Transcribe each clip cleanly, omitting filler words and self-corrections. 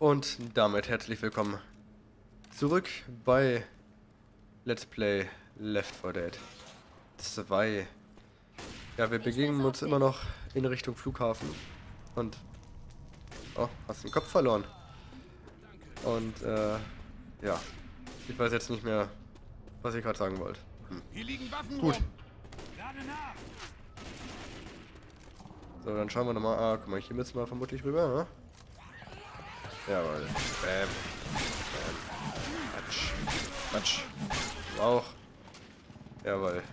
Und damit herzlich willkommen zurück bei Let's Play Left 4 Dead 2. Ja, wir begeben uns immer noch in Richtung Flughafen. Und... Oh, hast den Kopf verloren. Und, ja. Ich weiß jetzt nicht mehr, was ich gerade sagen wollte. Hier liegen Waffen Gut. rum. Lade nach. So, dann schauen wir nochmal. Ah, guck mal, hier müssen wir vermutlich rüber, ne? Jawohl. Bam. Bam. Quatsch. Quatsch. Auch. Jawohl.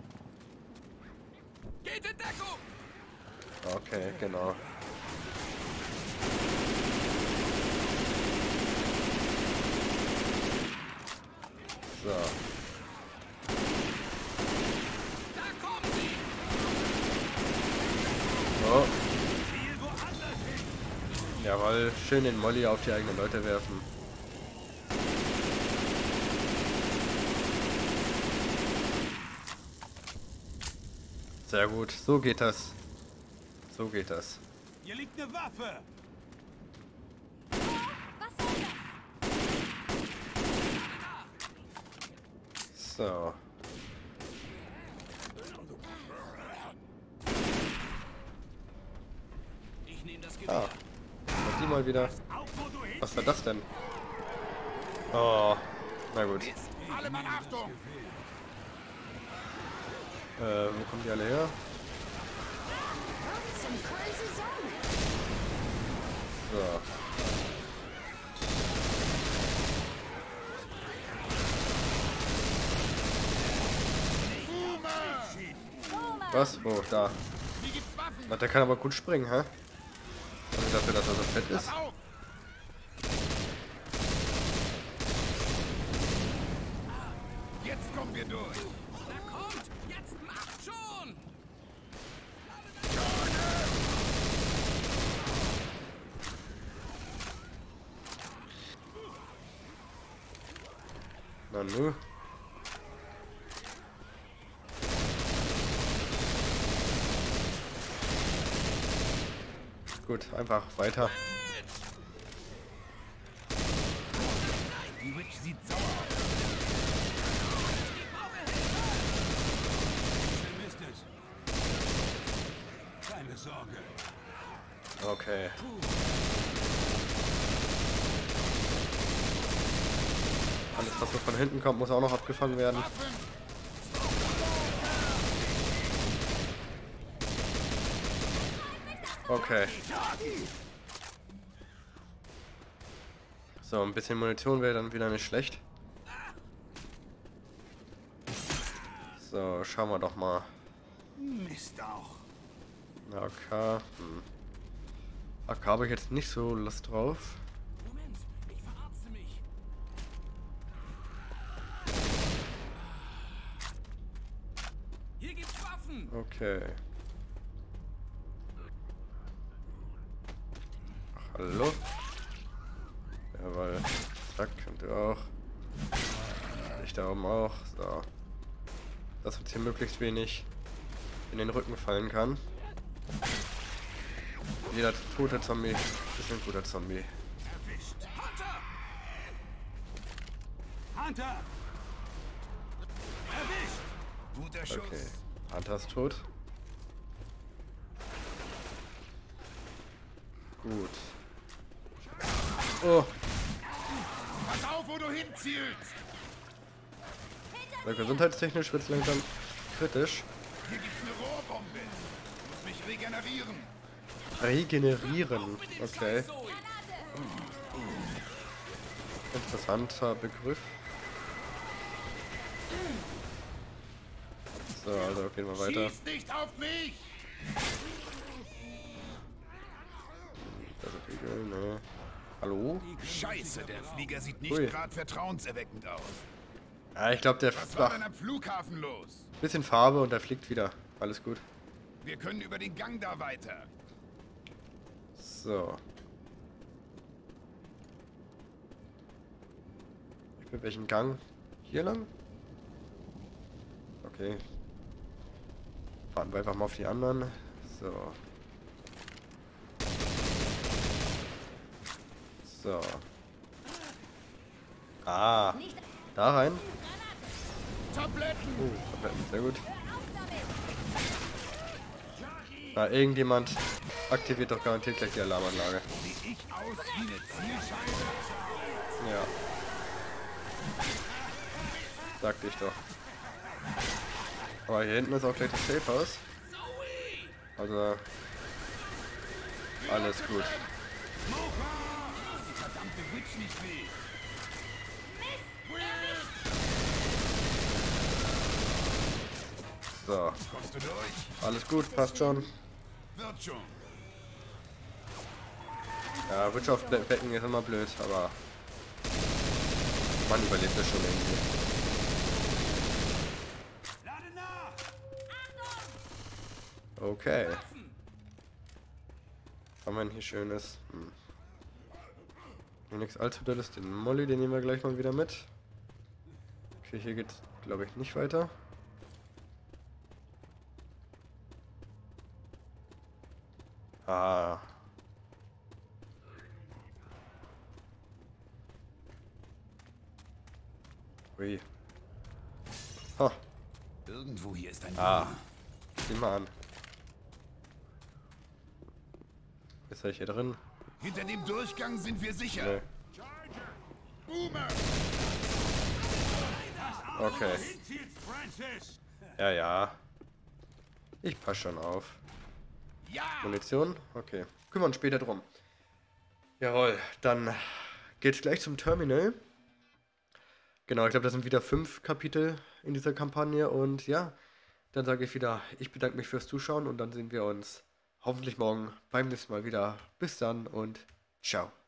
Geht in Deckung. Okay, genau. So. Da kommen sie. So. Ziel woanders hin. Jawohl. Schön den Molly auf die eigenen Leute werfen. Sehr gut. So geht das. So geht das. Hier liegt eine Waffe. So. Ich nehme das Gewehr. Ah. Was die mal wieder. Auf, wo du hin. Was war das denn? Oh. Na gut. Alle Mann, Achtung. Wo kommen die alle her? So. Was? Wo? Da. Hier gibt's Waffen. Na, der kann aber gut springen, hä? Also dafür, dass er so fett ist. Pass auf. Jetzt kommen wir durch. Na kommt. Jetzt macht schon. Na nu. Gut, einfach weiter. Die Witch sieht sauer aus. Schön ist es. Keine Sorge. Okay. Alles, was so von hinten kommt, muss auch noch abgefangen werden. Waffen. Okay. So, ein bisschen Munition wäre dann wieder nicht schlecht. So, schauen wir doch mal. Mist auch. AK. AK habe ich jetzt nicht so Lust drauf. Moment, ich verarzte mich. Hier gibt's Waffen. Okay. Ach, hallo? Jawohl. Zack, und du auch. Ich da oben auch. So. Dass uns hier möglichst wenig in den Rücken fallen kann. Jeder tote Zombie ist ein guter Zombie. Erwischt. Hunter! Hunter! Erwischt! Guter Schuss. Okay. Hunter ist tot. Gut. Oh, Pass auf, wo du hinzielst! na, gesundheitstechnisch wird es langsam kritisch. Hier gibt's eine Rohrbombe. Ich muss mich regenerieren. Regenerieren. Okay. Interessanter Begriff. So, also gehen wir weiter. Schieß nicht auf mich! Also Riegel, ne. Hallo? Scheiße, der Flieger sieht nicht Ui. gerade vertrauenserweckend aus. Ja, ich glaube, der Was war denn macht am Flughafen los? bisschen Farbe und der fliegt wieder. Alles gut. Wir können über den Gang da weiter. So. Ich bin welchen Gang? Hier lang? Okay. Warten wir einfach mal auf die anderen. So. So. Ah. Da rein. Tabletten! Tabletten, sehr gut. Na, irgendjemand aktiviert doch garantiert gleich die Alarmanlage. Sieh ich aus wie eine Zielscheibe? Ja. Sagte ich doch. Aber hier hinten ist auch gleich das Safe House. Also alles gut. Die verdammte Witch nicht weh! So, Kommst du durch? alles gut, passt schon. Wird schon. Ja, Wirtschaftsbecken ist immer blöd, aber man überlebt das schon irgendwie. Lade nach! Okay. Was haben wir denn hier Schönes? Hier nichts allzu Dolles. Den Molly, den nehmen wir gleich mal wieder mit. Okay, hier geht's, glaube ich, nicht weiter. Ah. Ui. Ha. Irgendwo hier ist ein Ah. Sieh mal an. Ist er hier drin? Hinter dem Durchgang sind wir sicher. Nö. Boomer! Okay. Ja, ja. Ich passe schon auf. Ja! Munition? Okay. Kümmern wir uns später drum. Jawohl, dann geht's gleich zum Terminal. Genau, ich glaube, das sind wieder 5 Kapitel in dieser Kampagne. Und ja, dann sage ich wieder, ich bedanke mich fürs Zuschauen und dann sehen wir uns hoffentlich morgen beim nächsten Mal wieder. Bis dann und ciao.